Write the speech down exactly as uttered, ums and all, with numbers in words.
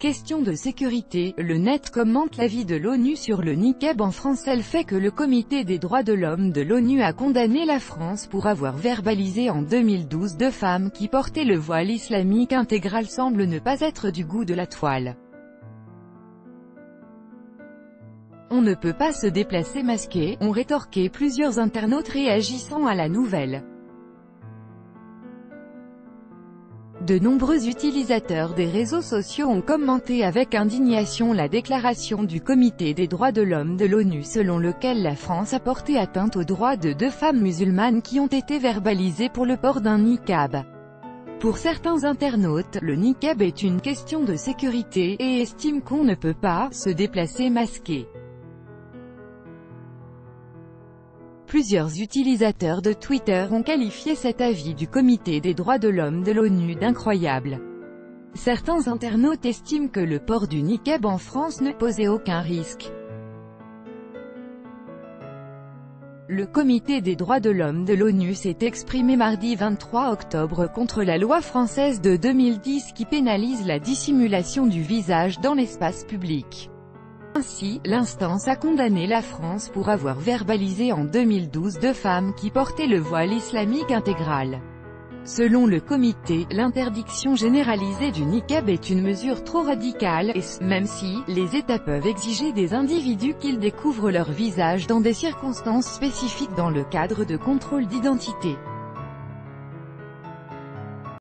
Question de sécurité, le net commente l'avis de l'ONU sur le niqab en France. Elle fait que le Comité des droits de l'homme de l'ONU a condamné la France pour avoir verbalisé en deux mille douze deux femmes qui portaient le voile islamique intégral semble ne pas être du goût de la toile. On ne peut pas se déplacer masqué, ont rétorqué plusieurs internautes réagissant à la nouvelle. De nombreux utilisateurs des réseaux sociaux ont commenté avec indignation la déclaration du Comité des droits de l'homme de l'ONU selon lequel la France a porté atteinte aux droits de deux femmes musulmanes qui ont été verbalisées pour le port d'un niqab. Pour certains internautes, le niqab est une question de sécurité, et estiment qu'on ne peut pas se déplacer masqué. Plusieurs utilisateurs de Twitter ont qualifié cet avis du Comité des droits de l'homme de l'ONU d'incroyable. Certains internautes estiment que le port du niqab en France ne posait aucun risque. Le Comité des droits de l'homme de l'ONU s'est exprimé mardi vingt-trois octobre contre la loi française de deux mille dix qui pénalise la dissimulation du visage dans l'espace public. Ainsi, l'instance a condamné la France pour avoir verbalisé en deux mille douze deux femmes qui portaient le voile islamique intégral. Selon le comité, l'interdiction généralisée du niqab est une mesure trop radicale, et ce, même si, les États peuvent exiger des individus qu'ils découvrent leur visage dans des circonstances spécifiques dans le cadre de contrôles d'identité.